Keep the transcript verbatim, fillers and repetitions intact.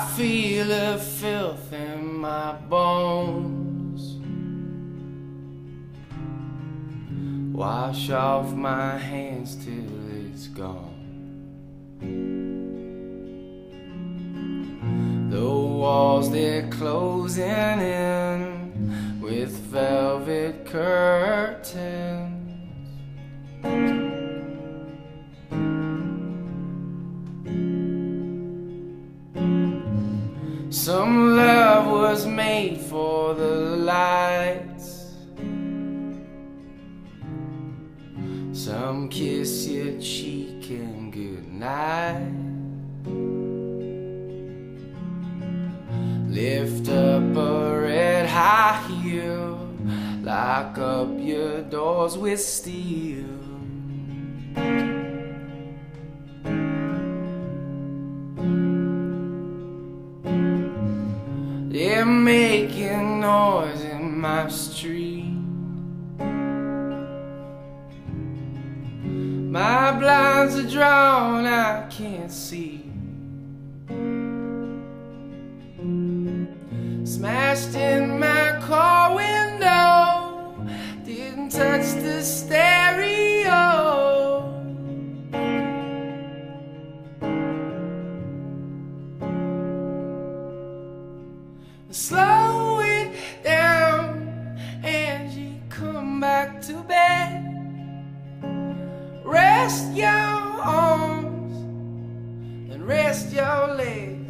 feel the filth in my bones. Wash off my hands till it's gone. The walls, they're closing in with velvet curtains. Some love was made for the lights. Some kiss your cheek and good night. Lift up a red high heel, lock up your doors with steel. They're making noise in my street. My blinds are drawn, I can't see. Smashed in my car window, didn't touch the stereo. Slow it down, Angie, come back to bed. Rest your arms and rest your legs.